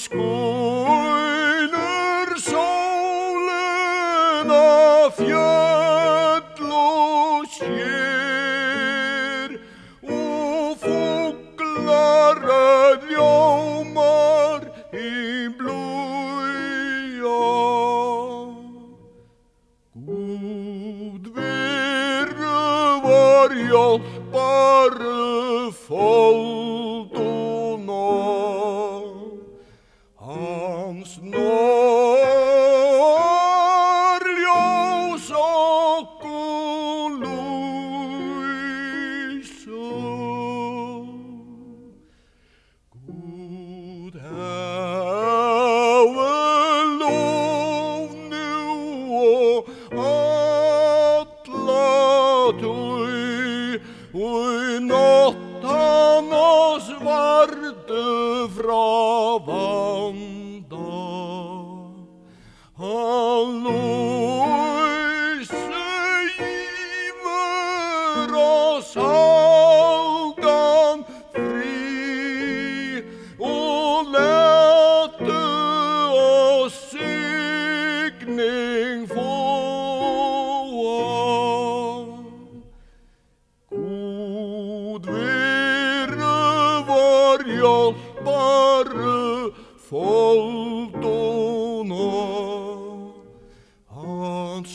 skiner solen af fjöll og sker og fuglar ljómar í blúja. Gud veru var hjálpar folduna, hans når ljós okkur lýsa. Gud hafi lov nú og alla tíð, og náttan oss vardu frá vanda. Hann lýsi yfir oss aldan frí og letu oss signing fóa. Gud veru var hjálpar folduna, hans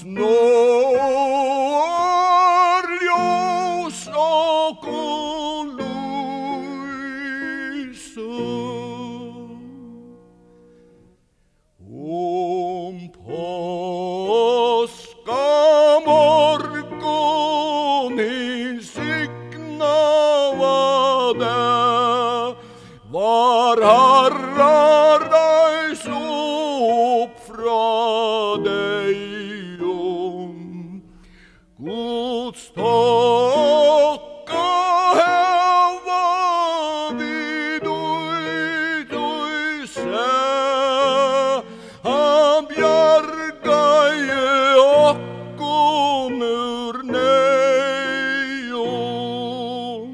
når ljós okkur lýsa. Páskamorgun hinn signaða dag var Herra reis upp frá deyjum. Guds tokka hava við seg, hann bjargaði okkum úr neyjum.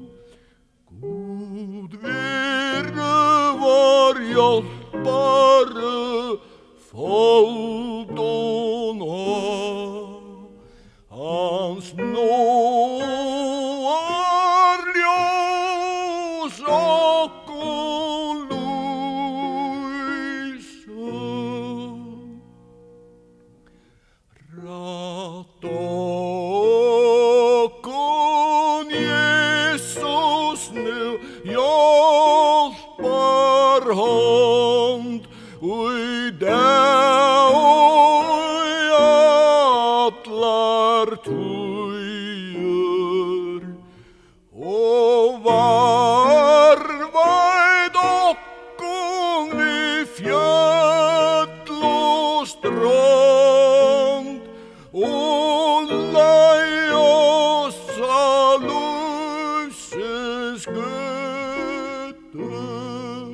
Gud veru var hjálpar folduna, hans når ljós okkur lýsa. Rætt okkum Jesus nú hjálpar hand, og í dag og allar tíðir, og varðveit okkum við fjöll og strönd, og læ oss að lífsins götur.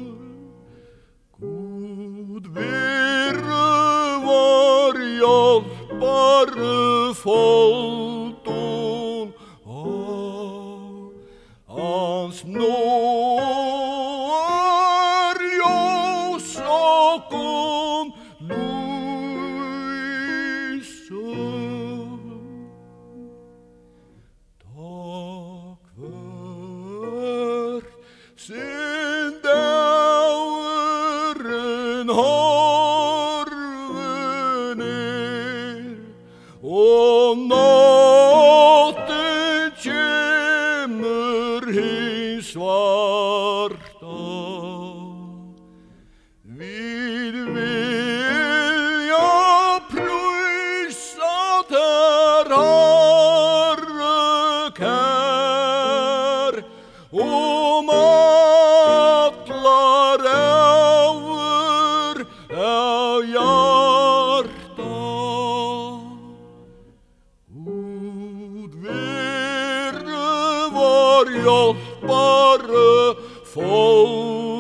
Gud veru var hjálpar folduna, hans når ljós okkur lýsa. Takk hvert sinn dagurinn horfin og náttin kemur hin svarta. Við vilja prýsa þér, Herra kær, allar ævur af hjarta. Gud veru var hjálpar folduna,